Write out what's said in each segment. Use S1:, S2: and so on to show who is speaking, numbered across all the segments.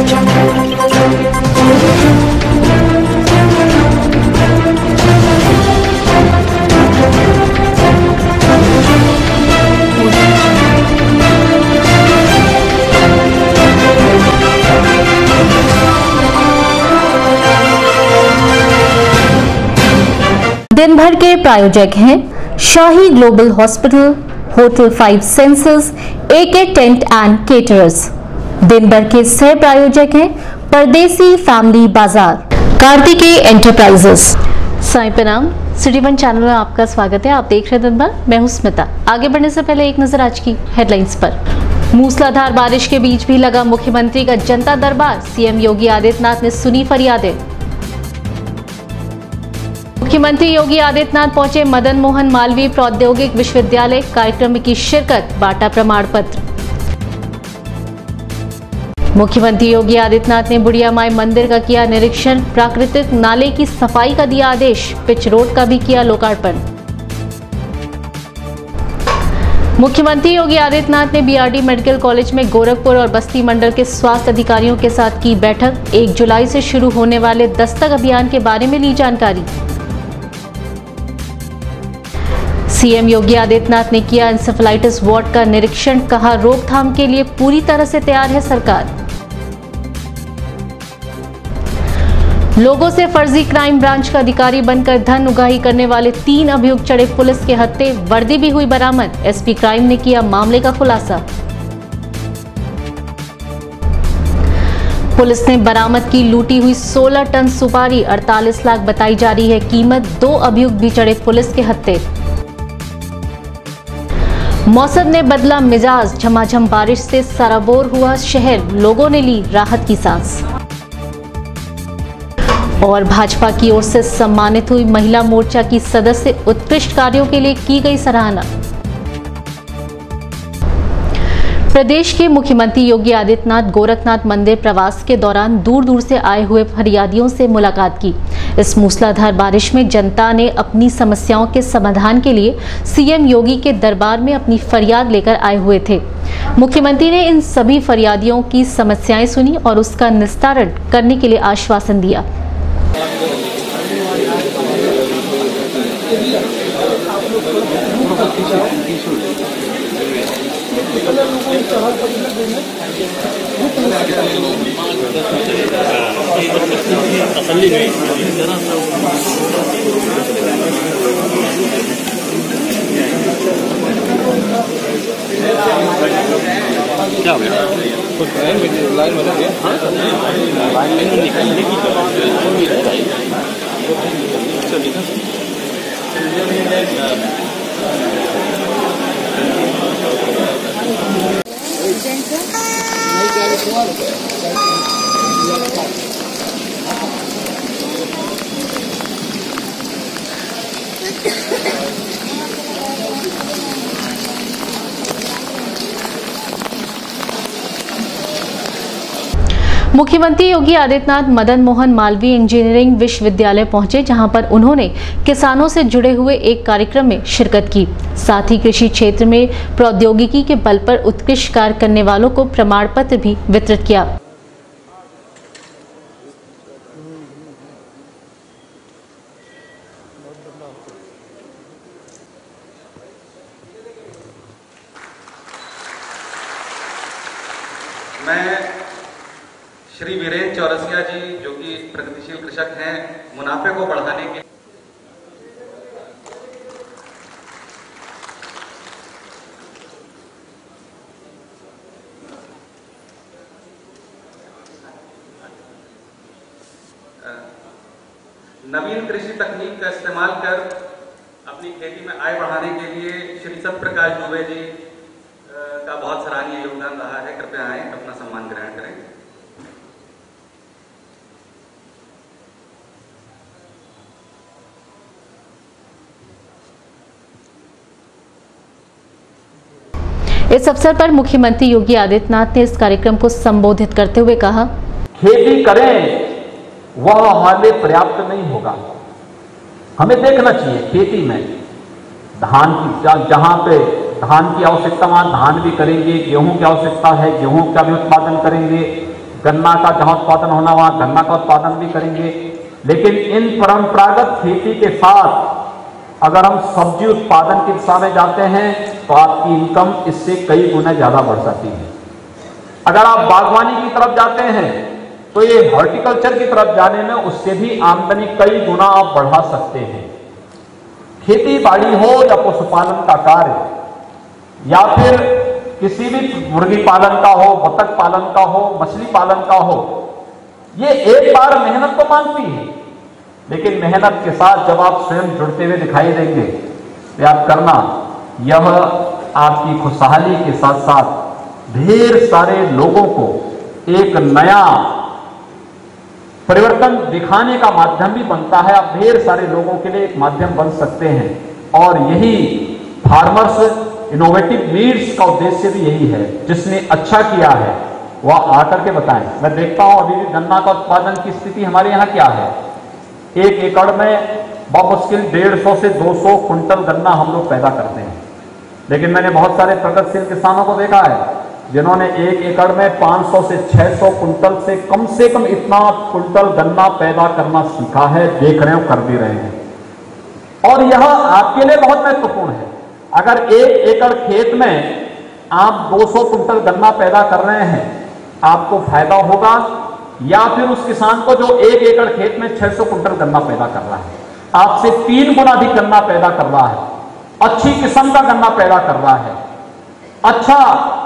S1: दिन भर के प्रायोजक हैं Shahi global hospital, hotel 5 senses, AK tent and caterers. दिन भर के सह प्रायोजक हैं परदेसी फैमिली बाजार, कार्तिकेय एंटरप्राइजेस। साईं प्रणाम, सिटी वन चैनल में आपका स्वागत है। आप देख रहे हैं दिन भर, मैं हूं स्मिता। आगे बढ़ने से पहले एक नजर आज की हेडलाइंस पर। मूसलाधार बारिश के बीच भी लगा मुख्यमंत्री का जनता दरबार, सीएम योगी आदित्यनाथ ने सुनी फरियादें। मुख्यमंत्री योगी आदित्यनाथ पहुंचे मदन मोहन मालवीय प्रौद्योगिक विश्वविद्यालय, कार्यक्रम में की शिरकत, बांटा प्रमाण पत्र। मुख्यमंत्री योगी आदित्यनाथ ने बुढ़िया माई मंदिर का किया निरीक्षण, प्राकृतिक नाले की सफाई का दिया आदेश, पिच रोड का भी किया लोकार्पण। मुख्यमंत्री योगी आदित्यनाथ ने बीआरडी मेडिकल कॉलेज में गोरखपुर और बस्ती मंडल के स्वास्थ्य अधिकारियों के साथ की बैठक, 1 जुलाई से शुरू होने वाले दस्तक अभियान के बारे में ली जानकारी। सीएम योगी आदित्यनाथ ने किया एंसेफेलाइटिस वार्ड का निरीक्षण, कहा रोकथाम के लिए पूरी तरह से तैयार है सरकार। लोगों से फर्जी क्राइम ब्रांच का अधिकारी बनकर धन उगाही करने वाले 3 अभियुक्त चढ़े पुलिस के हत्थे, वर्दी भी हुई बरामद, एसपी क्राइम ने किया मामले का खुलासा। पुलिस ने बरामद की लूटी हुई 16 टन सुपारी, 48 लाख बताई जा रही है कीमत, 2 अभियुक्त भी चढ़े पुलिस के हत्थे। मौसम ने बदला मिजाज, झमाझम बारिश से सराबोर हुआ शहर, लोगों ने ली राहत की सांस। और भाजपा की ओर से सम्मानित हुई महिला मोर्चा की सदस्य, उत्कृष्ट कार्यों के लिए की गई सराहना। प्रदेश के मुख्यमंत्री योगी आदित्यनाथ गोरखनाथ मंदिर प्रवास के दौरान दूर दूर से आए हुए फरियादियों से मुलाकात की। इस मूसलाधार बारिश में जनता ने अपनी समस्याओं के समाधान के लिए सीएम योगी के दरबार में अपनी फरियाद लेकर आए हुए थे। मुख्यमंत्री ने इन सभी फरियादियों की समस्याएं सुनी और उसका निस्तारण करने के लिए आश्वासन दिया।
S2: क्या हो गया? कुछ लाइन बना गया? हाँ? लाइन निकलने की
S1: मुख्यमंत्री योगी आदित्यनाथ मदन मोहन मालवीय इंजीनियरिंग विश्वविद्यालय पहुंचे, जहां पर उन्होंने किसानों से जुड़े हुए एक कार्यक्रम में शिरकत की। साथ ही कृषि क्षेत्र में प्रौद्योगिकी के बल पर उत्कृष्ट कार्य करने वालों को प्रमाण पत्र भी वितरित किया।
S3: मैं श्री वीरेंद्र चौरसिया जी, जो कि प्रगतिशील कृषक हैं, मुनाफे को बढ़ाने के नवीन कृषि तकनीक का इस्तेमाल कर अपनी खेती में आय बढ़ाने के लिए श्री सत्यप्रकाश दुबे जी का बहुत सराहनीय योगदान रहा है। कृपया आए, अपना सम्मान ग्रहण करें।
S1: इस अवसर पर मुख्यमंत्री योगी आदित्यनाथ ने इस कार्यक्रम को संबोधित करते हुए कहा,
S4: खेती करें वह हमारे लिए पर्याप्त नहीं होगा। हमें देखना चाहिए खेती में धान की, जहां पे धान की आवश्यकता वहां धान भी करेंगे, गेहूं की आवश्यकता है गेहूं का भी उत्पादन करेंगे, गन्ना का जहां उत्पादन होना वहां गन्ना का उत्पादन भी करेंगे। लेकिन इन परंपरागत खेती के साथ अगर हम सब्जी उत्पादन की दिशा में जाते हैं तो आपकी इनकम इससे कई गुना ज्यादा बढ़ जाती है। अगर आप बागवानी की तरफ जाते हैं तो ये हॉर्टिकल्चर की तरफ जाने में उससे भी आमदनी कई गुना आप बढ़ा सकते हैं। खेती बाड़ी हो या पशुपालन का कार्य या फिर किसी भी मुर्गी पालन का हो, बतख पालन का हो, मछली पालन का हो, ये एक बार मेहनत तो मांगती है, लेकिन मेहनत के साथ जब आप स्वयं जुड़ते हुए दिखाई देंगे तो याद करना यह आपकी खुशहाली के साथ साथ ढेर सारे लोगों को एक नया परिवर्तन दिखाने का माध्यम भी बनता है। आप ढेर सारे लोगों के लिए एक माध्यम बन सकते हैं और यही फार्मर्स इनोवेटिव लीड्स का उद्देश्य भी यही है। जिसने अच्छा किया है वह आकर के बताएं। मैं देखता हूं अभी भी गन्ना का उत्पादन की स्थिति हमारे यहां क्या है। 1 एकड़ में बहुत मुश्किल 150 से 200 कुंटल गन्ना हम लोग पैदा करते हैं, लेकिन मैंने बहुत सारे प्रगतिशील किसानों को देखा है जिन्होंने 1 एकड़ में 500 से 600 कुंटल से कम इतना कुंटल गन्ना पैदा करना सीखा है। देख रहे हो, कर भी रहे हैं और यह आपके लिए बहुत महत्वपूर्ण है। अगर 1 एकड़ खेत में आप 200 कुंटल गन्ना पैदा कर रहे हैं, आपको फायदा होगा, या फिर उस किसान को जो 1 एकड़ खेत में 600 कुंटल गन्ना पैदा कर रहा है, आपसे 3 गुना अधिक गन्ना पैदा कर रहा है, अच्छी किस्म का गन्ना पैदा कर रहा है। अच्छा,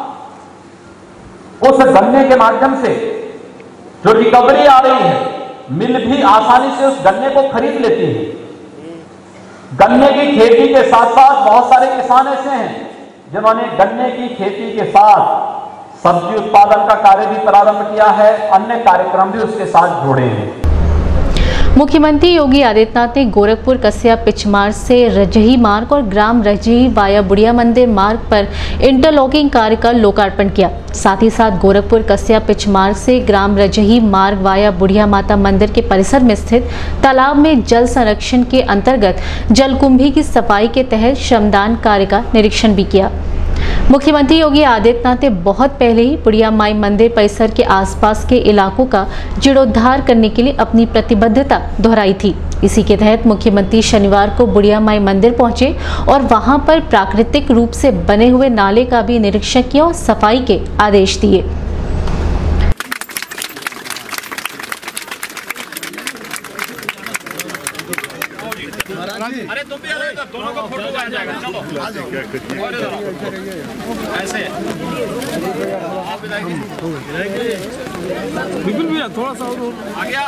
S4: उस गन्ने के माध्यम से जो रिकवरी आ रही है, मिल भी आसानी से उस गन्ने को खरीद लेती है। गन्ने की खेती के साथ साथ बहुत सारे किसान ऐसे हैं जिन्होंने गन्ने की खेती के साथ सब्जी उत्पादन का कार्य भी प्रारंभ किया है, अन्य कार्यक्रम भी उसके साथ जुड़े हैं।
S1: मुख्यमंत्री योगी आदित्यनाथ ने गोरखपुर कस्या पिच मार्ग से रजही मार्ग और ग्राम रजही वाया बुढ़िया मंदिर मार्ग पर इंटरलॉकिंग कार्य का लोकार्पण किया। साथ ही साथ गोरखपुर कस्या पिच मार्ग से ग्राम रजही मार्ग वाया बुढ़िया माता मंदिर के परिसर में स्थित तालाब में जल संरक्षण के अंतर्गत जलकुंभी की सफाई के तहत श्रमदान कार्य का निरीक्षण भी किया। मुख्यमंत्री योगी आदित्यनाथ ने बहुत पहले ही बुढ़िया माई मंदिर परिसर के आसपास के इलाकों का जीर्णोद्धार करने के लिए अपनी प्रतिबद्धता दोहराई थी। इसी के तहत मुख्यमंत्री शनिवार को बुढ़िया माई मंदिर पहुंचे और वहां पर प्राकृतिक रूप से बने हुए नाले का भी निरीक्षण किया और सफाई के आदेश दिए।
S2: अरे तुम भी दोनों का फोटो आ जाएगा। चलो ऐसे आप बिल्कुल भी थोड़ा सा आ गया।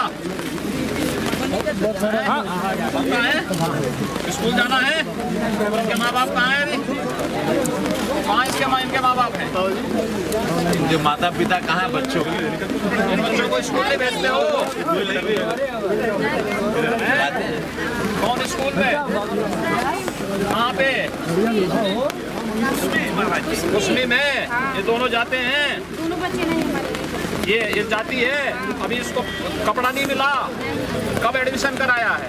S2: कहाँ है? स्कूल जाना है? इनके माँ बाप कहाँ है? कहाँ इनके माँ बाप हैं? इनके माता पिता कहाँ है? बच्चों इन बच्चों को स्कूल नहीं भेजते हो? कौन स्कूल में? कहाँ पे? मुस्लिम है। ये दोनों जाते हैं? दोनों बच्चे नहीं हमारे। ये जाती है। अभी इसको कपड़ा नहीं मिला। कब एडमिशन कराया है?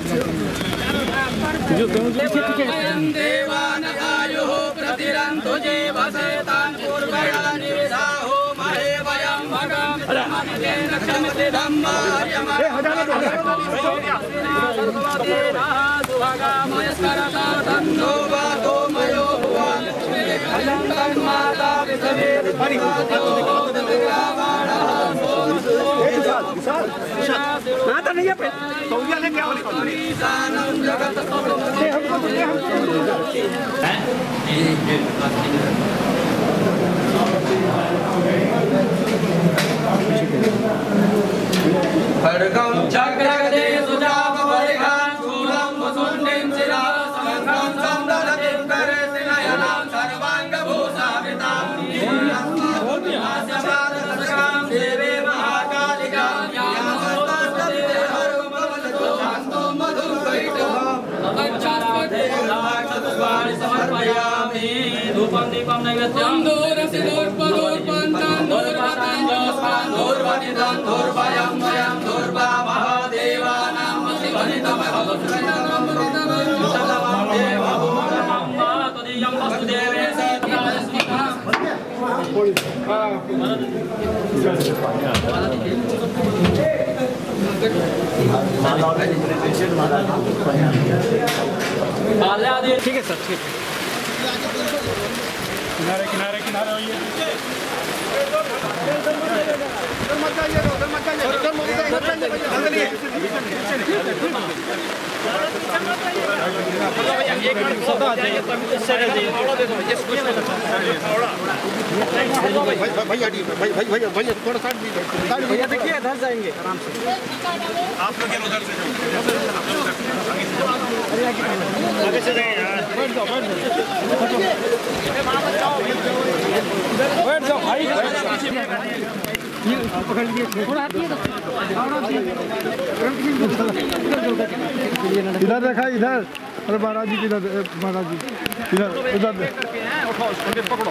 S2: नहीं है सऊदिया ने क्या खड्गम चक्रगदे सुजाव परिघान शूलं वसुंडिं शिरा समग्रं संदलतिं करेति नयनां सर्वांग भूषावृतां नीलास्यमादशकां देवे महाकालिकां यामस्तास्तते हरमवलतो शान्तो मधुकैटभं तच्चाराधे चतुर्वारि समर्पयामि धूपं दीपं नैवेद्यं ठीक है सर, ठीक है। किनारे किनारे किनारे होइए। भैया थोड़ा साइड भैया देखिए, इधर जाएंगे आराम से। आप लोग उधर से आगे से जाएंगे यार। बैठ जाओ भाई, पकड़ लीजिए थोड़ा। इधर देखा, इधर। अरे महाराज जी इधर, महाराज जी इधर, उधर उठाओ, पकड़ो।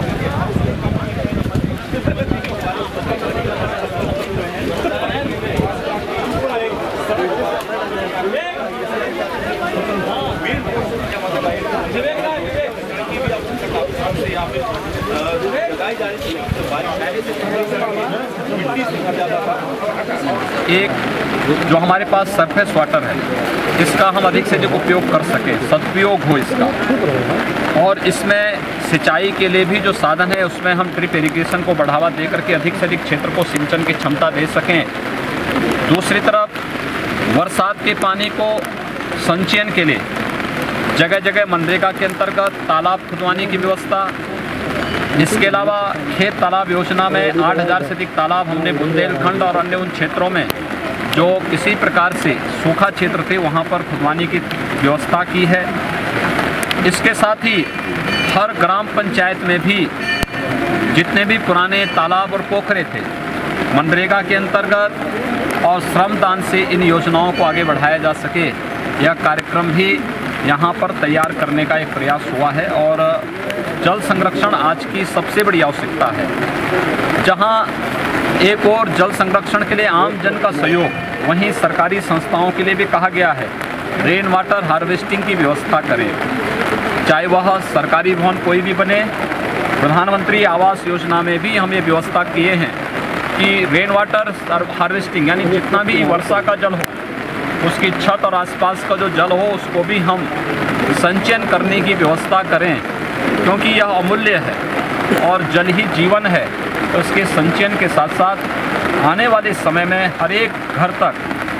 S4: एक जो हमारे पास सरफेस वाटर है, इसका हम अधिक से अधिक उपयोग कर सकें, सदुपयोग हो इसका, और इसमें सिंचाई के लिए भी जो साधन है उसमें हम ड्रिप इरिगेशन को बढ़ावा दे करके अधिक से अधिक क्षेत्र को सिंचन की क्षमता दे सकें। दूसरी तरफ बरसात के पानी को संचयन के लिए जगह जगह मनरेगा के अंतर्गत तालाब खुदवाने की व्यवस्था। इसके अलावा खेत तालाब योजना में 8000 से अधिक तालाब हमने बुंदेलखंड और अन्य उन क्षेत्रों में जो किसी प्रकार से सूखा क्षेत्र थे वहाँ पर खुदवाने की व्यवस्था की है। इसके साथ ही हर ग्राम पंचायत में भी जितने भी पुराने तालाब और पोखरे थे, मनरेगा के अंतर्गत और श्रमदान से इन योजनाओं को आगे बढ़ाया जा सके, यह कार्यक्रम भी यहाँ पर तैयार करने का एक प्रयास हुआ है। और जल संरक्षण आज की सबसे बड़ी आवश्यकता है। जहाँ एक और जल संरक्षण के लिए आम जन का सहयोग, वहीं सरकारी संस्थाओं के लिए भी कहा गया है रेन वाटर हार्वेस्टिंग की व्यवस्था करें, चाहे वह सरकारी भवन कोई भी बने। प्रधानमंत्री आवास योजना में भी हम ये व्यवस्था किए हैं कि रेन वाटर हार्वेस्टिंग, यानी जितना भी वर्षा का जल हो उसकी छत और आसपास का जो जल हो उसको भी हम संचयन करने की व्यवस्था करें, क्योंकि यह अमूल्य है और जल ही जीवन है। तो इसके संचयन के साथ साथ आने वाले समय में हर एक घर तक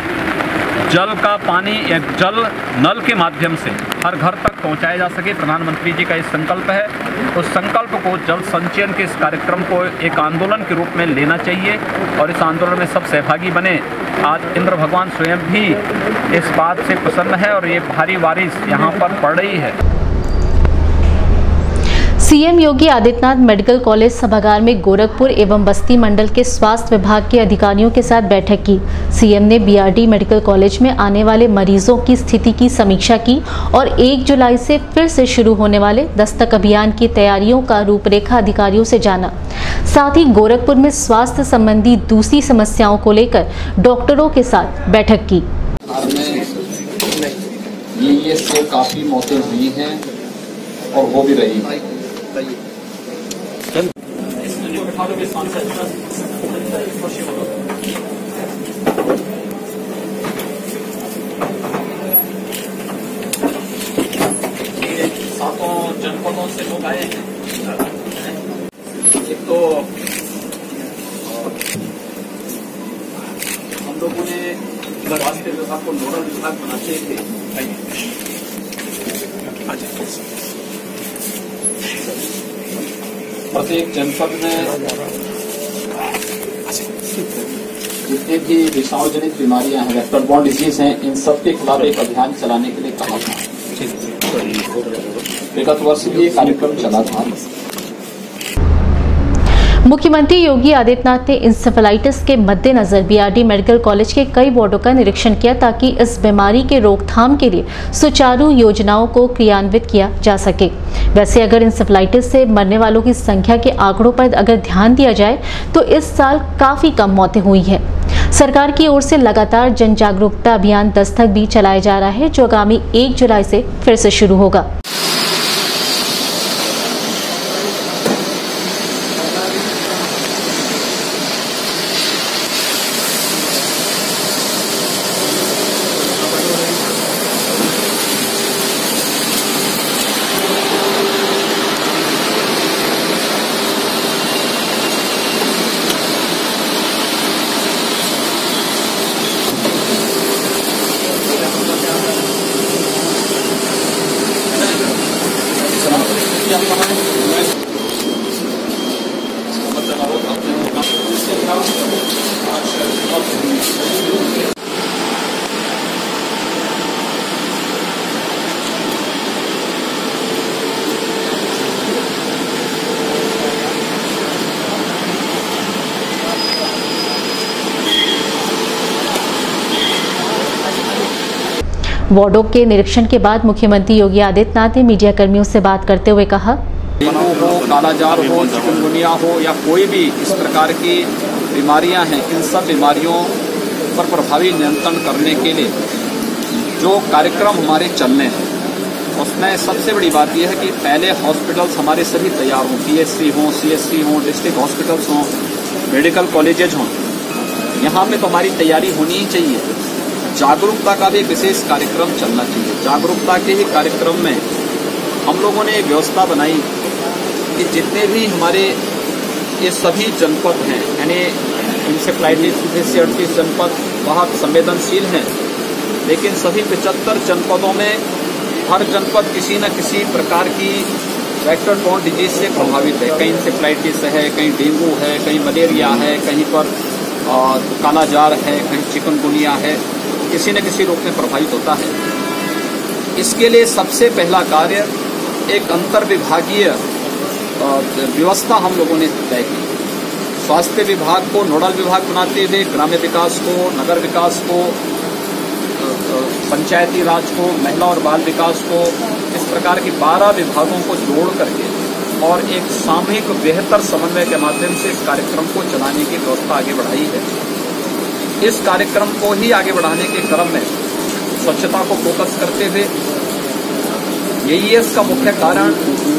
S4: जल का पानी एक जल नल के माध्यम से हर घर तक पहुंचाया जा सके। प्रधानमंत्री जी का ये संकल्प है। उस संकल्प को, जल संचयन के इस कार्यक्रम को एक आंदोलन के रूप में लेना चाहिए और इस आंदोलन में सब सहभागी बने। आज इंद्र भगवान स्वयं भी इस बात से प्रसन्न है और ये भारी बारिश यहाँ पर पड़ रही है।
S1: CM Yogi Adityanath medical college सभागार में गोरखपुर एवं बस्ती मंडल के स्वास्थ्य विभाग के अधिकारियों के साथ बैठक की। सीएम ने बीआरडी मेडिकल कॉलेज में आने वाले मरीजों की स्थिति की समीक्षा की और 1 जुलाई से फिर से शुरू होने वाले दस्तक अभियान की तैयारियों का रूपरेखा अधिकारियों से जाना। साथ ही गोरखपुर में स्वास्थ्य संबंधी दूसरी समस्याओं को लेकर डॉक्टरों के साथ बैठक की।
S4: ये काफी मौतें हुई हैं और हो भी रही है। सातों जनपदों से लोग आए हैं। एक तो हम लोगों ने स्वास्थ्य विभाग को नोडल विभाग बनाते थे। प्रत्येक जनपद में जितने भी विषाणुजनित बीमारियां हैं, वेक्टर-बॉर्न डिजीज हैं, इन सब के खिलाफ एक अभियान चलाने के लिए कहा था। विगत वर्ष भी एक कार्यक्रम चला था।
S1: मुख्यमंत्री योगी आदित्यनाथ ने इंसेफेलाइटिस के मद्देनजर बीआरडी मेडिकल कॉलेज के कई वार्डों का निरीक्षण किया ताकि इस बीमारी के रोकथाम के लिए सुचारू योजनाओं को क्रियान्वित किया जा सके। वैसे अगर इंसेफेलाइटिस से मरने वालों की संख्या के आंकड़ों पर अगर ध्यान दिया जाए तो इस साल काफी कम मौतें हुई हैं। सरकार की ओर से लगातार जन जागरूकता अभियान दस्तक भी चलाया जा रहा है, जो आगामी 1 जुलाई से फिर से शुरू होगा। वार्डों के निरीक्षण के बाद मुख्यमंत्री योगी आदित्यनाथ ने मीडिया कर्मियों से बात करते हुए कहा,
S4: डेंगू हो, कालाजार हो, चिकनगुनिया हो या कोई भी इस प्रकार की बीमारियां हैं, इन सब बीमारियों पर प्रभावी नियंत्रण करने के लिए जो कार्यक्रम हमारे चलने हैं उसमें सबसे बड़ी बात यह है कि पहले हॉस्पिटल्स हमारे सभी तैयार हों, पीएचसी हों, सीएचसी हों, डिस्ट्रिक्ट हॉस्पिटल्स हों, मेडिकल कॉलेजेज हों। यहाँ में तो हमारी तैयारी होनी ही चाहिए। जागरूकता का भी विशेष कार्यक्रम चलना चाहिए। जागरूकता के ही कार्यक्रम में हम लोगों ने एक व्यवस्था बनाई कि जितने भी हमारे ये सभी जनपद हैं, यानी इंसेफ्लाइटिस से 38 जनपद बहुत संवेदनशील हैं, लेकिन सभी 75 जनपदों में हर जनपद किसी न किसी प्रकार की वेक्टर बॉर्न डिजीज से प्रभावित है। कहीं इंसेफ्लाइटिस है, कहीं डेंगू है, कहीं मलेरिया है, कहीं पर कालाजार है, कहीं चिकनगुनिया है, किसी न किसी रोग में प्रभावित होता है। इसके लिए सबसे पहला कार्य एक अंतर विभागीय व्यवस्था हम लोगों ने तय की। स्वास्थ्य विभाग को नोडल विभाग बनाते हुए ग्राम्य विकास को, नगर विकास को, पंचायती राज को, महिला और बाल विकास को, इस प्रकार की 12 विभागों को जोड़ करके और एक सामूहिक बेहतर समन्वय के माध्यम से इस कार्यक्रम को चलाने की व्यवस्था आगे बढ़ाई है। इस कार्यक्रम को ही आगे बढ़ाने के क्रम में स्वच्छता को फोकस करते हुए यही इसका मुख्य कारण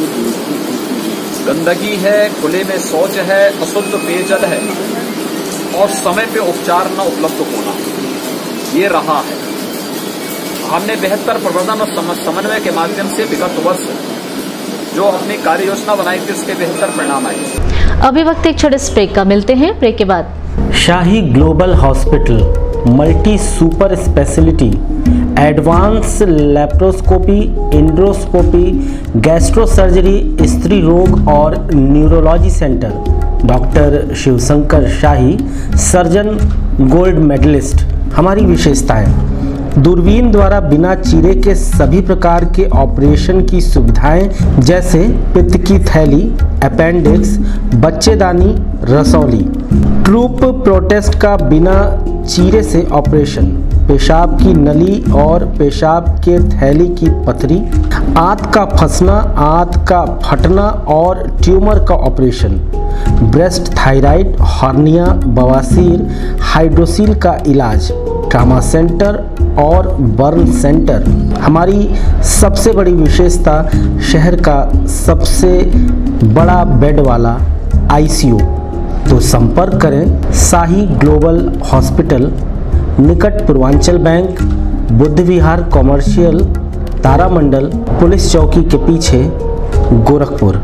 S4: गंदगी है, खुले में शौच है, अशुद्ध पेयजल है और समय पे उपचार न उपलब्ध होना, ये रहा है। हमने बेहतर प्रबंधन और समन्वय के माध्यम से विगत वर्ष जो अपनी कार्य योजना बनाई थी उसके बेहतर परिणाम आए।
S1: अभी वक्त एक छोटे ब्रेक का, मिलते हैं ब्रेक के बाद।
S5: Shahi global hospital multi super speciality, advance laparoscopy, endoscopy, gastro surgery, स्त्री रोग और neurology centre. Doctor Shivshankar Shahi, surgeon, gold medallist. हमारी विशेषताएं: दूरबीन द्वारा बिना चीरे के सभी प्रकार के ऑपरेशन की सुविधाएं, जैसे पित्त की थैली, अपेंडिक्स, बच्चेदानी, रसौली। ट्रूप प्रोटेस्ट का बिना चीरे से ऑपरेशन, पेशाब की नली और पेशाब के थैली की पथरी, आंत का फंसना, आंत का फटना और ट्यूमर का ऑपरेशन, ब्रेस्ट थायराइड, हर्निया, बवासीर, हाइड्रोसील का इलाज, ट्रामा सेंटर और बर्न सेंटर। हमारी सबसे बड़ी विशेषता शहर का सबसे बड़ा बेड वाला आईसीयू। तो संपर्क करें शाही ग्लोबल हॉस्पिटल, निकट Purvanchal bank, Buddh Vihar commercial, Taramandal, police चौकी के पीछे, Gorakhpur.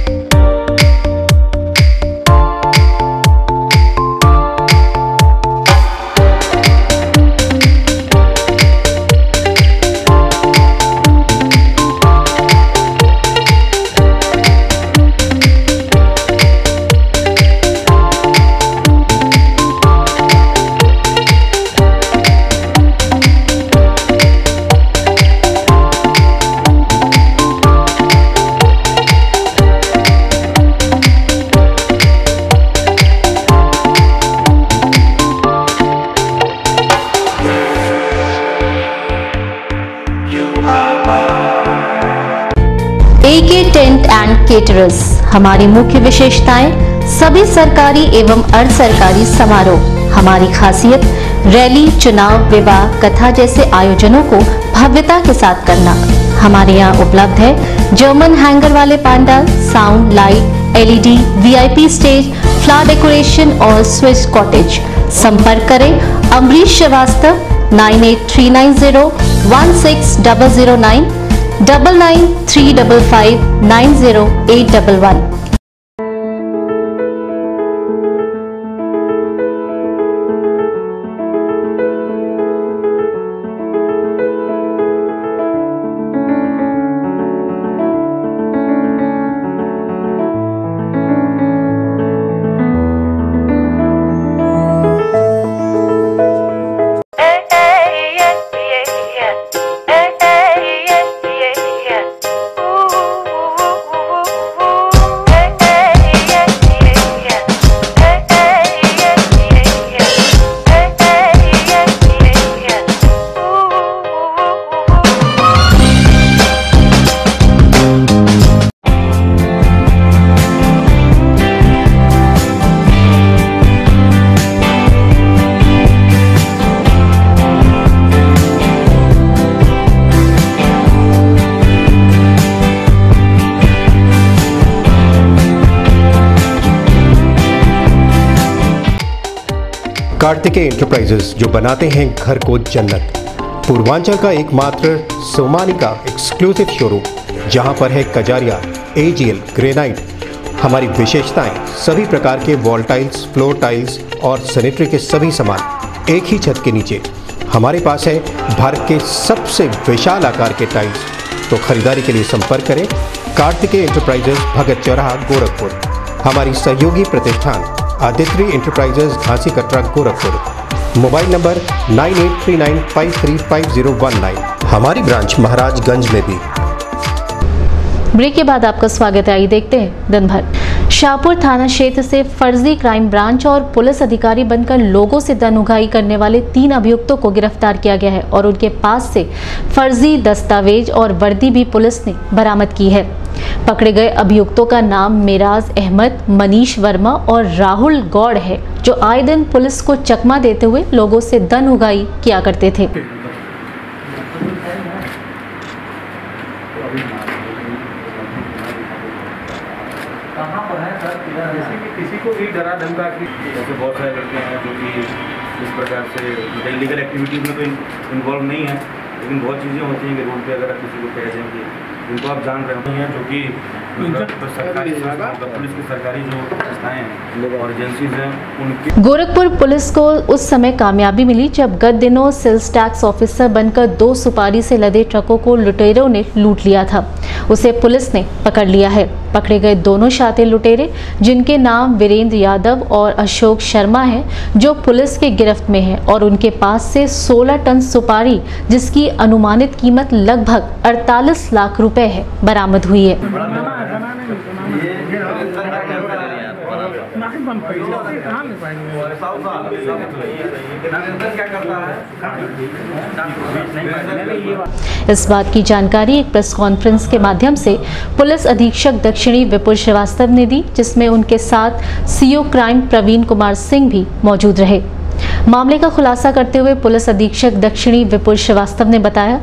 S1: AK tent and caterers. हमारी मुख्य विशेषताएं: सभी सरकारी एवं अर्ध सरकारी समारोह। हमारी खासियत: रैली, चुनाव, विवाह, कथा जैसे आयोजनों को भव्यता के साथ करना। हमारे यहाँ उपलब्ध है जर्मन हैंगर वाले pandal, sound, light, LED, VIP stage, flower decoration और स्विस कॉटेज। संपर्क करें अमरीश श्रीवास्तव 9839016009, 9935590811।
S6: कार्तिकेय एंटरप्राइजेस, जो बनाते हैं घर को जन्नत। पूर्वांचल का एकमात्र सोमानिका एक्सक्लूसिव शोरूम, जहां पर है कजारिया, एजीएल, ग्रेनाइट। हमारी विशेषताएं सभी प्रकार के वॉल टाइल्स, फ्लोर टाइल्स और सैनिटरी के सभी सामान एक ही छत के नीचे। हमारे पास है भारत के सबसे विशाल आकार के टाइल्स। तो खरीदारी के लिए संपर्क करें कार्तिकेय एंटरप्राइजेस, भगत चौराहा, गोरखपुर। हमारी सहयोगी प्रतिष्ठान Aditya enterprises, Ghasi Katra, Gorakhpur. Mobile number 9839535019। हमारी ब्रांच महाराजगंज में भी।
S1: ब्रेक के बाद आपका स्वागत है। आइए देखते हैं दिन भर। शाहपुर थाना क्षेत्र से फर्जी क्राइम ब्रांच और पुलिस अधिकारी बनकर लोगों से धन उगाही करने वाले 3 अभियुक्तों को गिरफ्तार किया गया है और उनके पास से फर्जी दस्तावेज और वर्दी भी पुलिस ने बरामद की है। पकड़े गए अभियुक्तों का नाम मेराज अहमद, मनीष वर्मा और राहुल गौड़ है, जो आए दिन पुलिस को चकमा देते हुए लोगों से धन उगाही किया करते थे।
S2: कहाँ पर है सर? जैसे कि किसी को भी डरा धमका कि जैसे बहुत सारे लड़के हैं जो कि इस प्रकार से इलीगल एक्टिविटीज़ में तो इन्वॉल्व नहीं है, लेकिन बहुत चीज़ें होती हैं कि रोड पे अगर आप किसी को कह दें कि जिनको आप जान रहे हैं, जो कि सरकारी पुलिस की सरकारी जो संस्थाएं हैं और एजेंसीज हैं उनके।
S1: गोरखपुर पुलिस को उस समय कामयाबी मिली जब गत दिनों सेल्स टैक्स ऑफिसर बनकर 2 सुपारी से लदे ट्रकों को लुटेरों ने लूट लिया था। उसे पुलिस ने पकड़ लिया है। पकड़े गए दोनों शातिर लुटेरे, जिनके नाम वीरेंद्र यादव और अशोक शर्मा हैं, जो पुलिस के गिरफ्त में हैं और उनके पास से 16 टन सुपारी, जिसकी अनुमानित कीमत लगभग 48 लाख रुपए है, बरामद हुई है। इस बात की जानकारी एक प्रेस कॉन्फ्रेंस के माध्यम से पुलिस अधीक्षक दक्षिणी विपुल श्रीवास्तव ने दी, जिसमें उनके साथ सीओ क्राइम प्रवीण कुमार सिंह भी मौजूद रहे। मामले का खुलासा करते हुए पुलिस अधीक्षक दक्षिणी विपुल श्रीवास्तव ने बताया,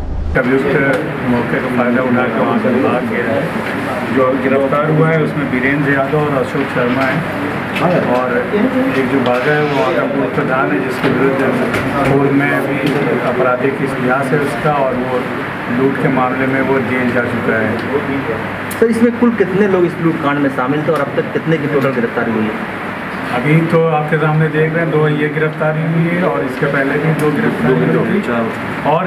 S7: मौके का फायदा उठाकर वहाँ से भाग गया है। जो गिरफ्तार हुआ है उसमें वीरेंद्र यादव और अशोक शर्मा है, और एक जो भागा है वो वहाँ का पूर्व प्रधान है, जिसके विरुद्ध पूर्व में भी आपराधिक इतिहास है उसका, और वो लूट के मामले में वो जेल जा चुका है।
S8: सर, इसमें कुल कितने लोग इस लूट कांड में शामिल थे और अब तक कितने की टोटल गिरफ्तारी हुई है?
S7: अभी तो आपके सामने देख रहे हैं 2 ये गिरफ्तारी हुई है, और इसके पहले भी 2 गिरफ्तारी हुई, और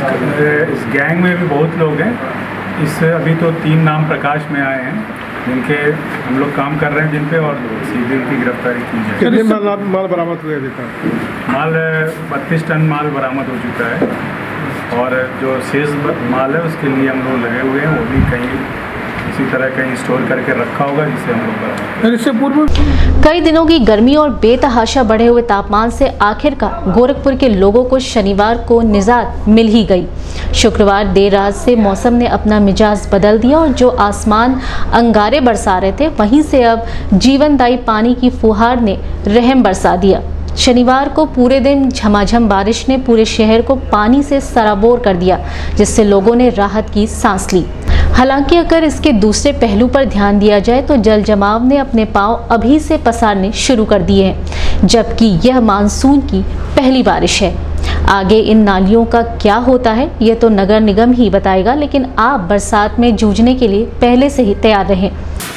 S7: इस गैंग में भी बहुत लोग हैं। इससे अभी तो 3 नाम प्रकाश में आए हैं, जिनके हम लोग काम कर रहे हैं जिन पे, और सीधे उनकी गिरफ्तारी की जाए।
S9: कितने माल बरामद हुए अभी तक?
S7: माल 32 टन माल बरामद हो चुका है, और जो शेष माल है उसके लिए हम लोग लगे हुए हैं, वो भी कहीं इसी तरह कहीं स्टोर करके रखा होगा, जिससे हम लोग
S9: इससे पूर्व
S1: कई दिनों की गर्मी और बेतहाशा बढ़े हुए तापमान से आखिरकार गोरखपुर के लोगों को शनिवार को निजात मिल ही गई। शुक्रवार देर रात से मौसम ने अपना मिजाज बदल दिया और जो आसमान अंगारे बरसा रहे थे, वहीं से अब जीवनदायी पानी की फुहार ने रहम बरसा दिया। शनिवार को पूरे दिन झमाझम बारिश ने पूरे शहर को पानी से सराबोर कर दिया, जिससे लोगों ने राहत की सांस ली। हालांकि अगर इसके दूसरे पहलू पर ध्यान दिया जाए तो जल जमाव ने अपने पांव अभी से पसारने शुरू कर दिए हैं, जबकि यह मानसून की पहली बारिश है। आगे इन नालियों का क्या होता है यह तो नगर निगम ही बताएगा, लेकिन आप बरसात में जूझने के लिए पहले से ही तैयार रहें।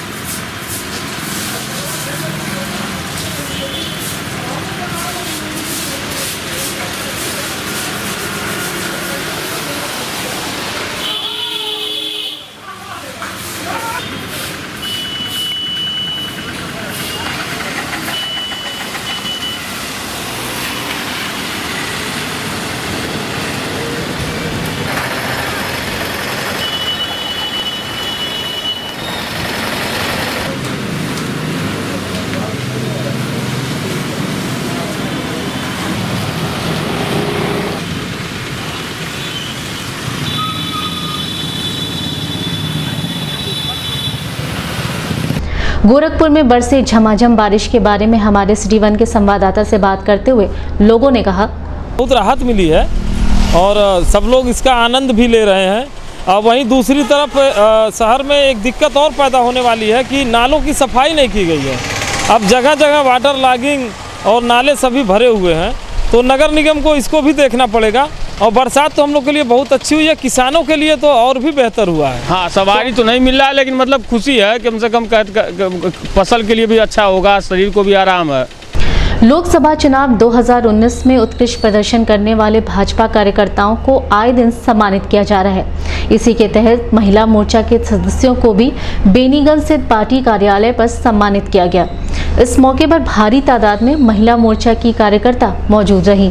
S1: गोरखपुर में बरसे झमाझम बारिश के बारे में हमारे सिटी 1 के संवाददाता से बात करते हुए लोगों ने कहा,
S10: बहुत राहत मिली है और सब लोग इसका आनंद भी ले रहे हैं। और वहीं दूसरी तरफ शहर में एक दिक्कत और पैदा होने वाली है कि नालों की सफाई नहीं की गई है। अब जगह जगह वाटर लॉगिंग और नाले सभी भरे हुए हैं। तो नगर निगम को इसको भी देखना पड़ेगा। और बरसात तो हम लोग के लिए बहुत अच्छी हुई है, किसानों के लिए तो और भी बेहतर हुआ है।
S11: हाँ, सवारी तो नहीं मिल रहा है, लेकिन मतलब खुशी है, कम से कम फसल के लिए भी अच्छा होगा, शरीर को भी आराम है।
S1: लोकसभा चुनाव 2019 में उत्कृष्ट प्रदर्शन करने वाले भाजपा कार्यकर्ताओं को आए दिन सम्मानित किया जा रहा है। इसी के तहत महिला मोर्चा के सदस्यों को भी बेनीगंज स्थित पार्टी कार्यालय पर सम्मानित किया गया। इस मौके पर भारी तादाद में महिला मोर्चा की कार्यकर्ता मौजूद रहीं।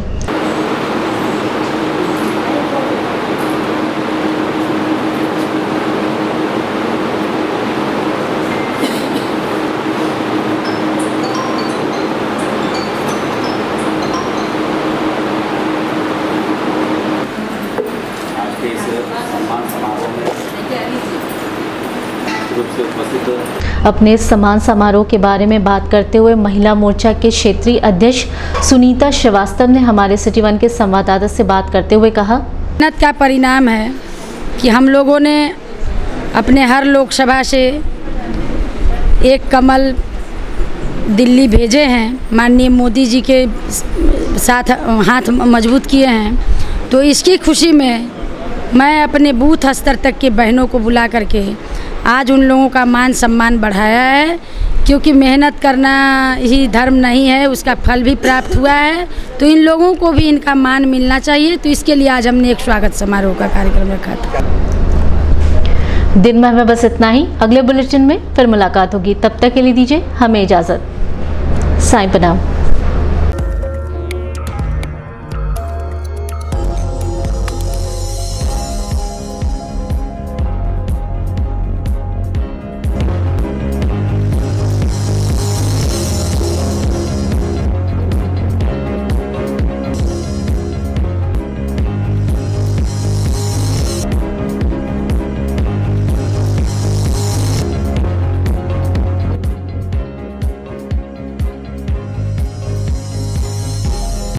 S1: अपने सम्मान समारोह के बारे में बात करते हुए महिला मोर्चा के क्षेत्रीय अध्यक्ष सुनीता श्रीवास्तव ने हमारे सिटी वन के संवाददाता से बात करते हुए कहा,
S12: मेहनत का परिणाम है कि हम लोगों ने अपने हर लोकसभा से एक कमल दिल्ली भेजे हैं, माननीय मोदी जी के साथ हाथ मजबूत किए हैं। तो इसकी खुशी में मैं अपने बूथ स्तर तक के बहनों को बुला करके आज उन लोगों का मान सम्मान बढ़ाया है, क्योंकि मेहनत करना ही धर्म नहीं है, उसका फल भी प्राप्त हुआ है। तो इन लोगों को भी इनका मान मिलना चाहिए। तो इसके लिए आज हमने एक स्वागत समारोह का कार्यक्रम रखा था।
S1: दिन भर में बस इतना ही। अगले बुलेटिन में फिर मुलाकात होगी, तब तक के लिए दीजिए हमें इजाज़त। साईं प्रणाम।